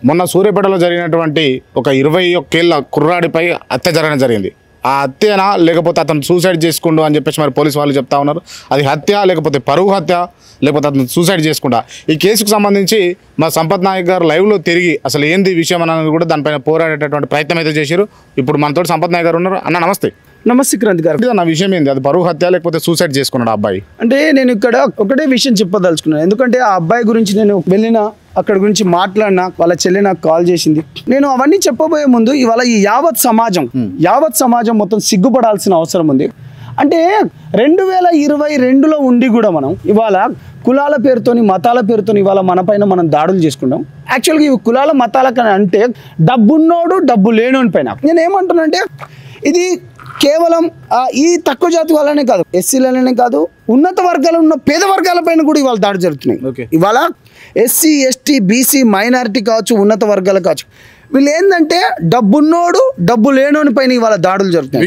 మొన్న సూర్యాపేటలో జరిగినటువంటి ఒక 21 ఏళ్ల కుర్రాడిపై హత్య జరగడం జరిగింది. ఆ హత్యనా లేకపోతే అతను సూసైడ్ చేసుకుండు అని చెప్పేసి మరి పోలీసు వాళ్ళు చెప్తా ఉన్నారు. అది హత్య లేకపోతే పరువు హత్య లేకపోతే అతను సూసైడ్ చేసుకుంటా. ఈ కేసుకు సంబంధించి మా సంపత్ నాయక్ గారు లైవ్లో తిరిగి అసలు ఏంది విషయం అన్నది కూడా దానిపైన పోరాడేటటువంటి ప్రయత్నం అయితే చేశారు. ఇప్పుడు మనతో సంపత్ నాయక్ గారు ఉన్నారు. అన్న నమస్తే. నమస్తే క్రాంతి గారు. నా విషయం ఏంది, అది పరువు హత్య లేకపోతే సూసైడ్ చేసుకున్నాడు అబ్బాయి? అంటే నేను ఇక్కడ ఒకటే విషయం చెప్పదలుచుకున్నాను. ఎందుకంటే ఆ అబ్బాయి గురించి నేను అక్కడ గురించి మాట్లాడినా, వాళ్ళ చెల్లి నాకు కాల్ చేసింది. నేను అవన్నీ చెప్పబోయే ముందు ఇవాళ ఈ యావత్ సమాజం మొత్తం సిగ్గుపడాల్సిన అవసరం ఉంది. అంటే 2022లో ఉండి కూడా మనం ఇవాళ కులాల పేరుతోని మతాల పేరుతోని ఇవాళ మన పైన మనం దాడులు చేసుకుంటాం. యాక్చువల్గా ఇవి కులాల మతాల కన్నా అంటే డబ్బున్నోడు డబ్బు లేనోని పైన. నేను ఏమంటున్నానంటే ఇది కేవలం ఈ తక్కువ జాతి వాళ్ళనే కాదు, ఎస్సీలనే కాదు, ఉన్నత వర్గాలు ఉన్న పేద వర్గాల పైన కూడా ఇవాళ దాడి జరుగుతున్నాయి. ఇవాళ ఎస్సీ ఎస్టీ బీసీ మైనారిటీ కావచ్చు, ఉన్నత వర్గాలు కావచ్చు, వీళ్ళు ఏంటంటే డబ్బున్నోడు డబ్బు లేనోని పైన ఇవాళ దాడులు జరుగుతున్నాయి.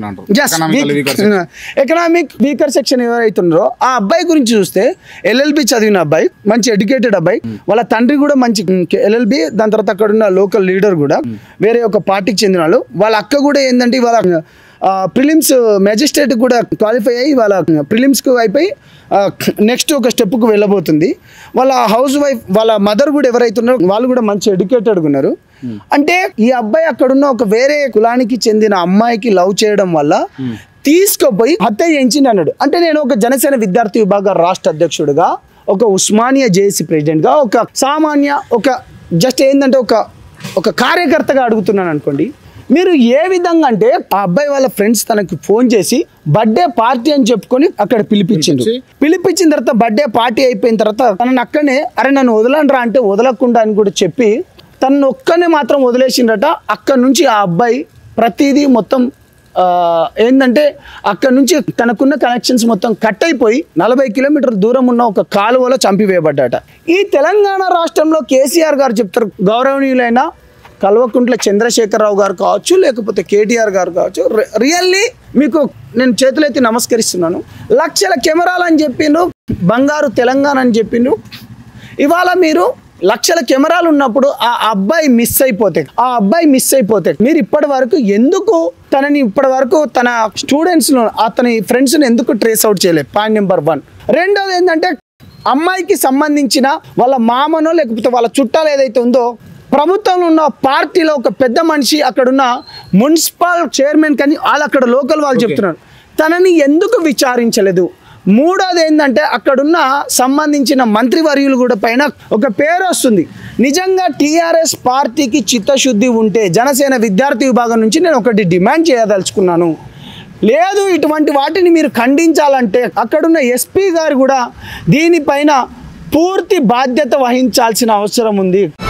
ఎకనామిక్ వీకర్ సెక్షన్ ఎవరైతున్నారో ఆ అబ్బాయి గురించి చూస్తే LLB చదివిన అబ్బాయి, మంచి ఎడ్యుకేటెడ్ అబ్బాయి, వాళ్ళ తండ్రి కూడా మంచి LLB, దాని తర్వాత అక్కడ ఉన్న లోకల్ లీడర్ కూడా వేరే ఒక పార్టీకి చెందిన వాళ్ళు. వాళ్ళ అక్క కూడా ఏంటంటే ఇవాళ ప్రిలిమ్స్ మెజిస్ట్రేట్ కూడా క్వాలిఫై అయ్యి వాళ్ళ ప్రిలిమ్స్కు అయిపోయి నెక్స్ట్ ఒక స్టెప్కు వెళ్ళబోతుంది. వాళ్ళ హౌస్ వైఫ్, వాళ్ళ మదర్ కూడా ఎవరైతున్నారో వాళ్ళు కూడా మంచి ఎడ్యుకేటెడ్గా ఉన్నారు. అంటే ఈ అబ్బాయి అక్కడున్న ఒక వేరే కులానికి చెందిన అమ్మాయికి లవ్ చేయడం వల్ల తీసుకుపోయి హత్య చేయించింది అన్నాడు. అంటే నేను ఒక జనసేన విద్యార్థి విభాగ రాష్ట్ర అధ్యక్షుడిగా, ఒక ఉస్మానియా జేఏసీ ప్రెసిడెంట్గా, ఒక సామాన్య ఒక జస్ట్ ఏంటంటే ఒక కార్యకర్తగా అడుగుతున్నాను అనుకోండి. మీరు ఏ విధంగా అంటే ఆ అబ్బాయి వాళ్ళ ఫ్రెండ్స్ తనకి ఫోన్ చేసి బర్త్డే పార్టీ అని చెప్పుకొని అక్కడ పిలిపించిన తర్వాత బర్త్డే పార్టీ అయిపోయిన తర్వాత తనని అక్కడనే అరే నన్ను వదలండ్రా అంటే వదలకుండా అని కూడా చెప్పి తనను ఒక్కనే మాత్రం వదిలేసిండ్రట. అక్కడి నుంచి ఆ అబ్బాయి ప్రతిదీ మొత్తం ఏంటంటే అక్కడ నుంచి తనకున్న కనెక్షన్స్ మొత్తం కట్ అయిపోయి 40 కిలోమీటర్ల దూరం ఉన్న ఒక కాలువలో చంపివేయబడ్డాట. ఈ తెలంగాణ రాష్ట్రంలో కేసీఆర్ గారు చెప్తారు, గౌరవనీయులైన కల్వకుంట్ల చంద్రశేఖరరావు గారు కావచ్చు, లేకపోతే కేటీఆర్ గారు కావచ్చు, రియల్లీ మీకు నేను చేతులెత్తి నమస్కరిస్తున్నాను. లక్షల కెమెరాలు అని చెప్పిండ్రు, బంగారు తెలంగాణ అని చెప్పిండ్రు. ఇవాళ మీరు లక్షల కెమెరాలు ఉన్నప్పుడు ఆ అబ్బాయి మిస్ అయిపోతే మీరు ఇప్పటి వరకు ఎందుకు తన స్టూడెంట్స్ను, అతని ఫ్రెండ్స్ను ఎందుకు ట్రేస్ అవుట్ చేయలేదు? Point number 1. రెండోది ఏంటంటే అమ్మాయికి సంబంధించిన వాళ్ళ మామనో లేకపోతే వాళ్ళ చుట్టాలు ఏదైతే ఉందో ప్రభుత్వంలో ఉన్న పార్టీలో ఒక పెద్ద మనిషి, అక్కడున్న మున్సిపల్ చైర్మన్ కానీ వాళ్ళు అక్కడ లోకల్ వాళ్ళు చెప్తున్నారు, తనని ఎందుకు విచారించలేదు? మూడోది ఏంటంటే అక్కడున్న సంబంధించిన మంత్రివర్యులు కూడా పైన ఒక పేరు వస్తుంది. నిజంగా టీఆర్ఎస్ పార్టీకి చిత్తశుద్ధి ఉంటే జనసేన విద్యార్థి విభాగం నుంచి నేను ఒకటి డిమాండ్ చేయదలుచుకున్నాను. లేదు, ఇటువంటి వాటిని మీరు ఖండించాలంటే అక్కడున్న SP గారు కూడా దీనిపైన పూర్తి బాధ్యత వహించాల్సిన అవసరం ఉంది.